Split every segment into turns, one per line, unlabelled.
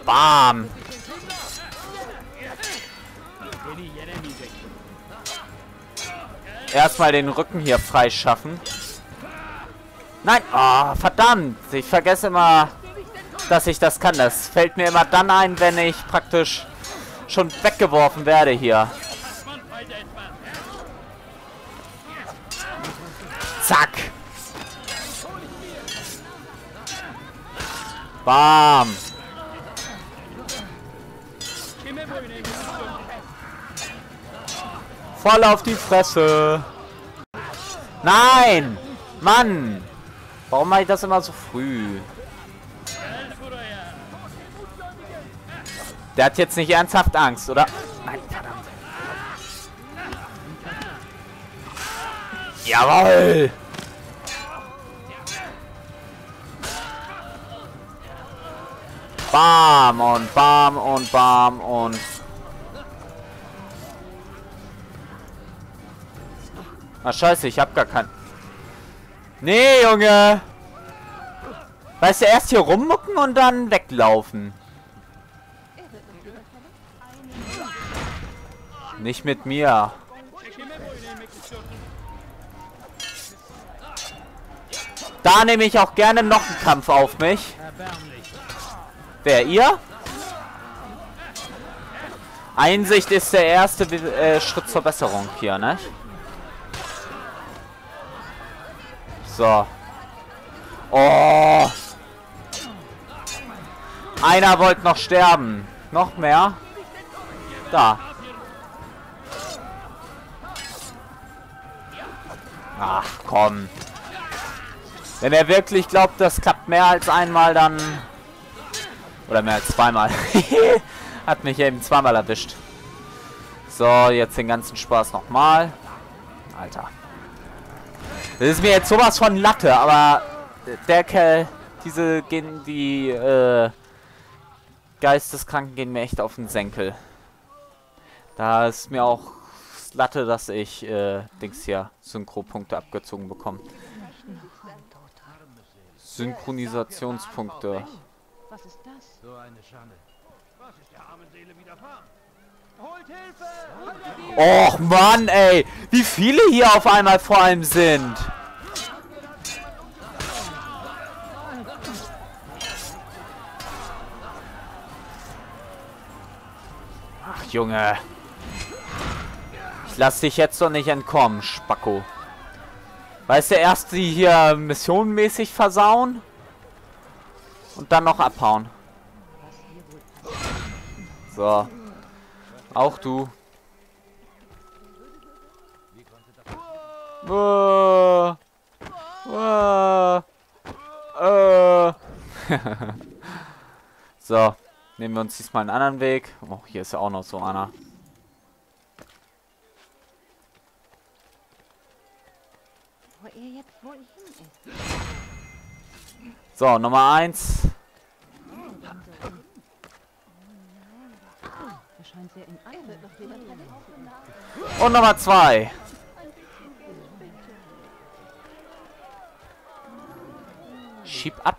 Bam. Erstmal den Rücken hier freischaffen. Nein! Oh, verdammt! Ich vergesse immer, dass ich das kann. Das fällt mir immer dann ein, wenn ich praktisch schon weggeworfen werde hier. Zack! Bam! Voll auf die Fresse! Nein! Mann! Warum mache ich das immer so früh? Der hat jetzt nicht ernsthaft Angst, oder? Nein, verdammt. Jawohl! Bam und bam und bam und... Ah, scheiße, ich hab gar keinen... Nee, Junge! Weißt du, erst hier rummucken und dann weglaufen. Nicht mit mir. Da nehme ich auch gerne noch einen Kampf auf mich. Wer, ihr? Einsicht ist der erste Schritt zur Besserung hier, ne? So. Oh. Einer wollte noch sterben. Noch mehr? Da. Ach, komm. Wenn er wirklich glaubt, das klappt mehr als einmal, dann... Oder mehr als zweimal. Hat mich eben zweimal erwischt. So, jetzt den ganzen Spaß nochmal. Alter. Das ist mir jetzt sowas von Latte, aber der Kerl, die Geisteskranken gehen mir echt auf den Senkel. Da ist mir auch Latte, dass ich Dings hier Synchro-Punkte abgezogen bekomme. Synchronisationspunkte.
Was ist das?
So eine Schande. Was ist der armen Seele widerfahren? Holt Hilfe!
Och Mann, ey! Wie viele hier auf einmal vor allem sind! Ach Junge! Ich lass dich jetzt doch nicht entkommen, Spacko. Weißt du, erst die hier missionenmäßig versauen und dann noch abhauen. So. Auch du. So. Nehmen wir uns diesmal einen anderen Weg. Oh, hier ist ja auch noch so einer.
Wo er jetzt wohl hin ist.
So, Nummer 1.
Er scheint sehr in Eile.
Und Nummer 2. Schieb ab.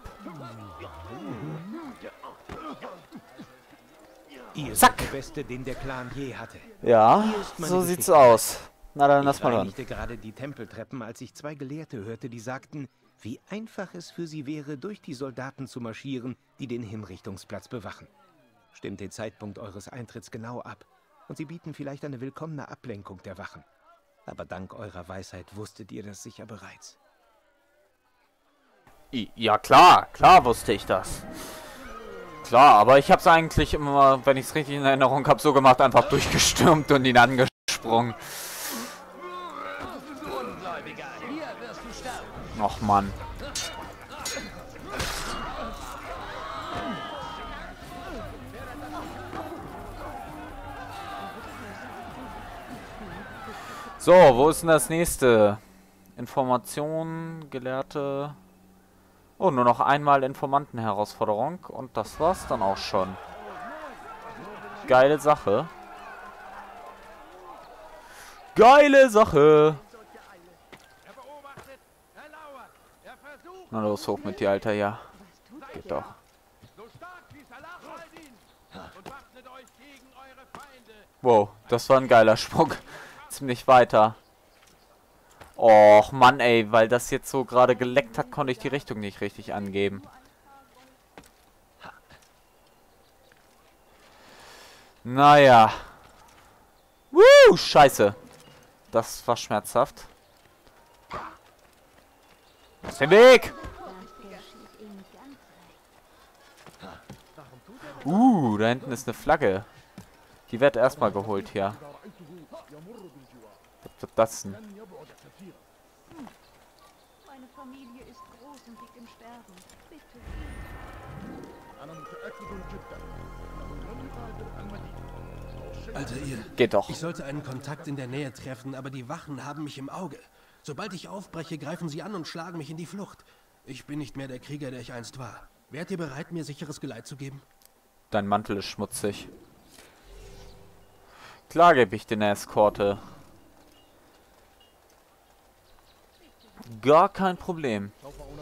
Ihr
Zack.
seid der Beste, den der Clan je hatte.
Ja,
Hier ist meine
so
Geschichte.
sieht's aus. Na dann lass
Ich
mal hören.
reinigte gerade die Tempeltreppen, als ich zwei Gelehrte hörte, die sagten, wie einfach es für sie wäre, durch die Soldaten zu marschieren, die den Hinrichtungsplatz bewachen. Stimmt den Zeitpunkt eures Eintritts genau ab und sie bieten vielleicht eine willkommene Ablenkung der Wachen. Aber dank eurer Weisheit wusstet ihr das sicher bereits.
Ja klar, klar wusste ich das. Klar, aber ich hab's eigentlich immer, wenn ich's richtig in Erinnerung habe, so gemacht, einfach durchgestürmt und ihn angesprungen. Och Mann. So, wo ist denn das nächste? Informationen, Gelehrte... Oh, nur noch einmal Informanten-Herausforderung. Und das war's dann auch schon. Geile Sache. Geile Sache. Na los, hoch mit dir, Alter, ja. Geht doch.
und wappnet euch gegen eure Feinde.
Wow, das war ein geiler Sprung. Ziemlich weiter. Och, Mann, ey, weil das jetzt so gerade geleckt hat, konnte ich die Richtung nicht richtig angeben. Naja. Scheiße. Das war schmerzhaft. Aus dem Weg! Da hinten ist eine Flagge. Die wird erstmal geholt hier. Was ist das denn?
Meine Familie ist groß und liegt im Sterben. Bitte.
Alter, ihr.
Geht doch.
Ich sollte einen Kontakt in der Nähe treffen, aber die Wachen haben mich im Auge. Sobald ich aufbreche, greifen sie an und schlagen mich in die Flucht. Ich bin nicht mehr der Krieger, der ich einst war. Wärt ihr bereit, mir sicheres Geleit zu geben?
Dein Mantel ist schmutzig. Klar gebe ich dir eine Eskorte. Gar kein Problem.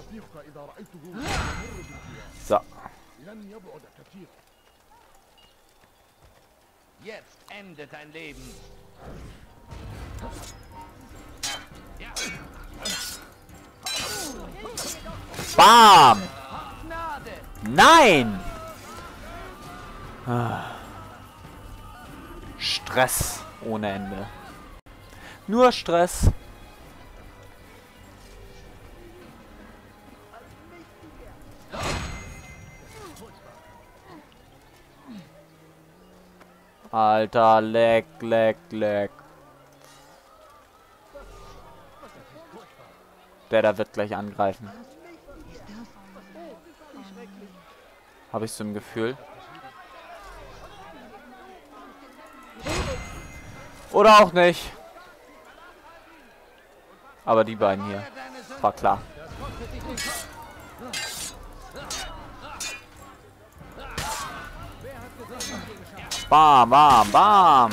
So.
Jetzt endet dein Leben.
Bam!
Gnade!
Nein! Stress ohne Ende. Nur Stress. Alter, leck, leck, leck. Der da wird gleich angreifen. Habe ich so ein Gefühl. Oder auch nicht. Aber die beiden hier. War klar. Bam, bam, bam.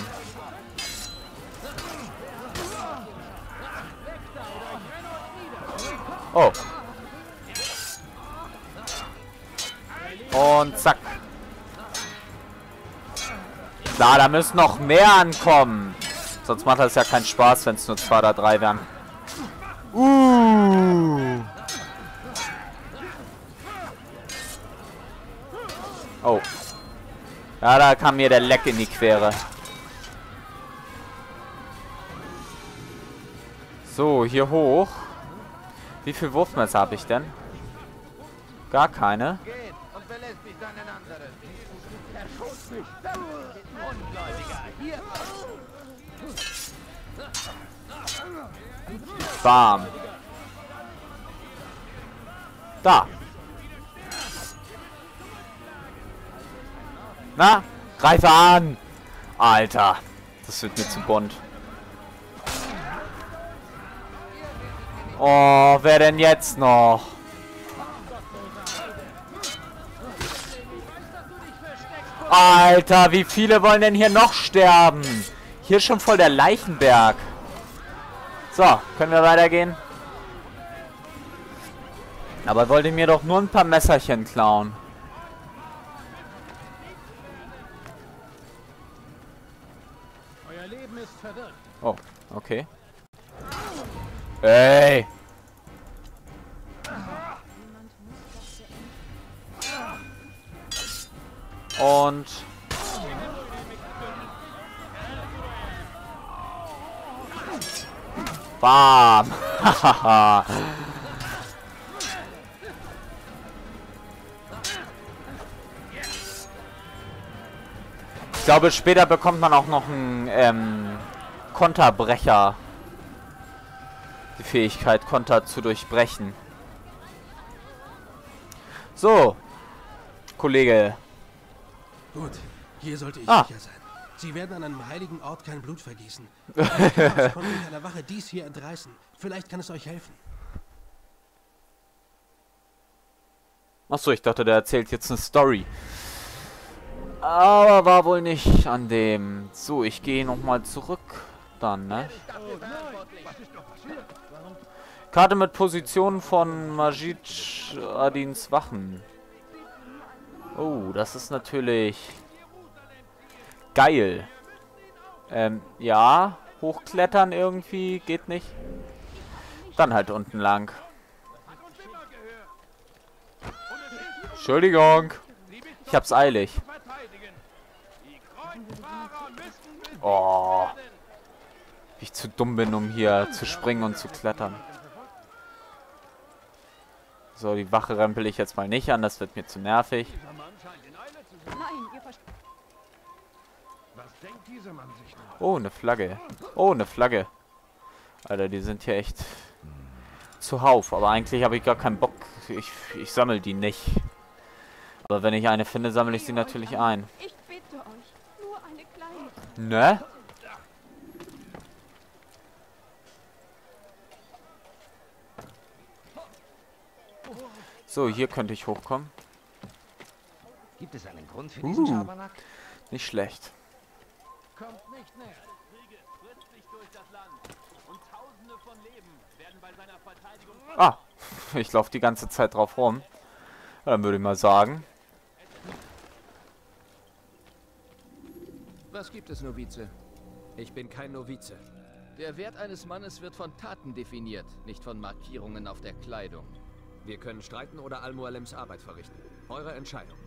Oh. Und zack. Klar, da müssen noch mehr ankommen. Sonst macht das ja keinen Spaß, wenn es nur 2 oder 3 wären. Oh. Ja, da kam mir der Leck in die Quere. So, hier hoch. Wie viel Wurfmesser habe ich denn? Gar keine.
Geht und belässt mich dann einen anderen. Verschont mich! Ungläubiger! Hier!
Bam. Da. Na, greife an. Alter, das wird mir zu bunt. Oh, wer denn jetzt noch? Alter, wie viele wollen denn hier noch sterben? Hier ist schon voll der Leichenberg. So, können wir weitergehen? Aber wollte mir doch nur ein paar Messerchen klauen.
Euer Leben ist verwirrt.
Oh, okay. Ey! Und... Bam! Hahaha! Ich glaube, später bekommt man auch noch einen Konterbrecher. Die Fähigkeit, Konter zu durchbrechen. So, Kollege.
Gut, hier sollte ich
Ah.
sicher sein. Sie werden an einem heiligen Ort kein Blut vergießen. Ich konnte mich einer Wache dies hier entreißen. Vielleicht kann es euch helfen.
Achso, ich dachte, der erzählt jetzt eine Story. Aber war wohl nicht an dem. So, ich gehe nochmal zurück. Dann, ne? Karte mit Positionen von Majid Adins Wachen. Oh, das ist natürlich Geil. Ja. Hochklettern irgendwie. Geht nicht. Dann halt unten lang. Entschuldigung. Ich hab's eilig. Oh. Wie ich zu dumm bin, um hier zu springen und zu klettern. So, die Wache rempel ich jetzt mal nicht an. Das wird mir zu nervig. Oh, eine Flagge. Oh, eine Flagge. Alter, die sind hier echt zuhauf. Aber eigentlich habe ich gar keinen Bock. Ich sammle die nicht. Aber wenn ich eine finde, sammle ich sie natürlich ein.
Ich bitte euch, nur eine kleine.
Ne? So, hier könnte ich hochkommen.
Gibt es einen Grund für diesen Schabernack?
Nicht schlecht.
Kommt nicht näher.
Ah, ich laufe die ganze Zeit drauf rum. Dann würde ich mal sagen.
Was gibt es, Novize?
Ich bin kein Novize.
Der Wert eines Mannes wird von Taten definiert, nicht von Markierungen auf der Kleidung.
Wir können streiten oder Al-Mualems Arbeit verrichten. Eure Entscheidung.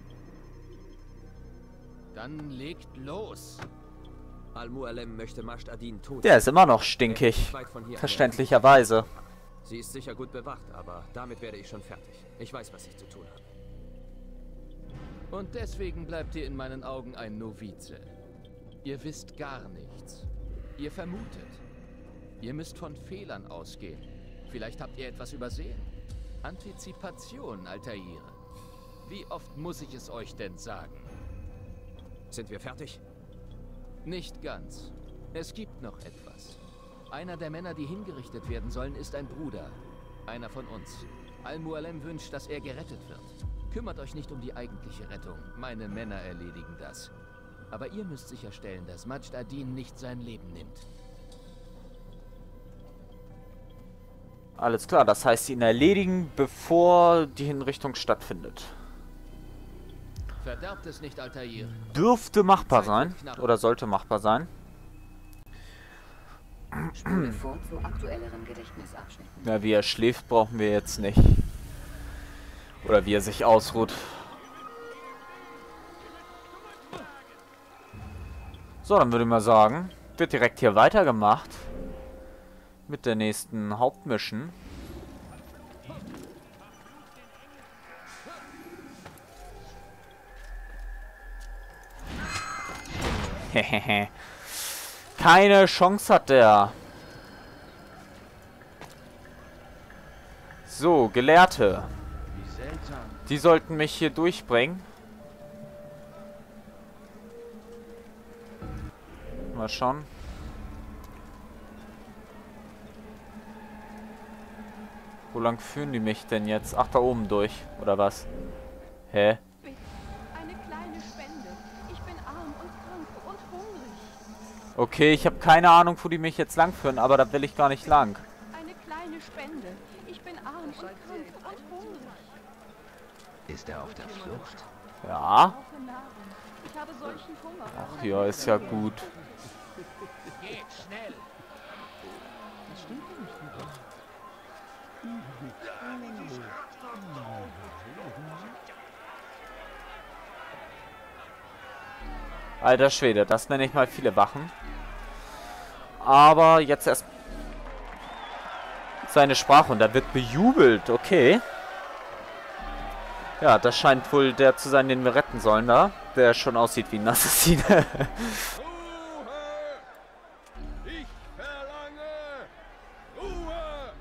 Dann legt los.
Al-Mualem möchte Masht Adin tot.
Der ist immer noch stinkig. Verständlicherweise.
Sie ist sicher gut bewacht, aber damit werde ich schon fertig. Ich weiß, was ich zu tun habe.
Und deswegen bleibt ihr in meinen Augen ein Novize. Ihr wisst gar nichts. Ihr vermutet. Ihr müsst von Fehlern ausgehen. Vielleicht habt ihr etwas übersehen. Antizipation, Altair. Wie oft muss ich es euch denn sagen?
Sind wir fertig?
Nicht ganz. Es gibt noch etwas. Einer der Männer, die hingerichtet werden sollen, ist ein Bruder. Einer von uns. Al-Mualem wünscht, dass er gerettet wird. Kümmert euch nicht um die eigentliche Rettung. Meine Männer erledigen das. Aber ihr müsst sicherstellen, dass Majd Adin nicht sein Leben nimmt.
Alles klar, das heißt ihn erledigen, bevor die Hinrichtung stattfindet.
Verderbt es nicht, Altair.
Dürfte machbar sein. Oder sollte machbar sein.
Spule vor zu aktuelleren Gedächtnisabschnitten.
Ja, wie er schläft, brauchen wir jetzt nicht. Oder wie er sich ausruht. So, dann würde ich mal sagen, wird direkt hier weitergemacht. Mit der nächsten Hauptmission. Hehehe. Keine Chance hat der. So, Gelehrte.
Wie seltsam.
Die sollten mich hier durchbringen. Mal schauen. Wo lang führen die mich denn jetzt? Ach, da oben durch. Oder was? Hä?
Bitte, eine kleine Spende. Ich bin arm und krank und hungrig.
Okay, ich habe keine Ahnung, wo die mich jetzt lang führen, aber da will ich gar nicht lang.
Eine kleine Spende. Ich bin arm und krank und hungrig.
Ist er auf der Flucht?
Ja.
Brauche Nahrung. Ich habe solchen Hunger.
Ach ja, ist ja gut.
Geht schnell.
Das stimmt ja nicht mit dir.
Alter Schwede, das nenne ich mal viele Wachen. Aber jetzt erst seine Sprache und da wird bejubelt, okay. Ja, das scheint wohl der zu sein, den wir retten sollen da. Der schon aussieht wie ein Assassine.
Ruhe! Ich verlange Ruhe!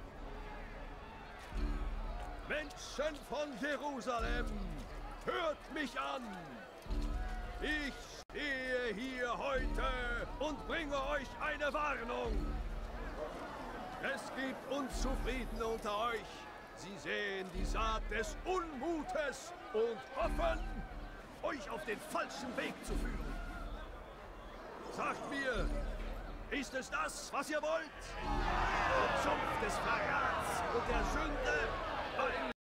Menschen von Jerusalem, hört mich an! Ich stehe hier heute und bringe euch eine Warnung. Es gibt Unzufriedene unter euch. Sie sehen die Saat des Unmutes und hoffen, euch auf den falschen Weg zu führen. Sagt mir, ist es das, was ihr wollt? Der Zunft des Verrats und der Sünde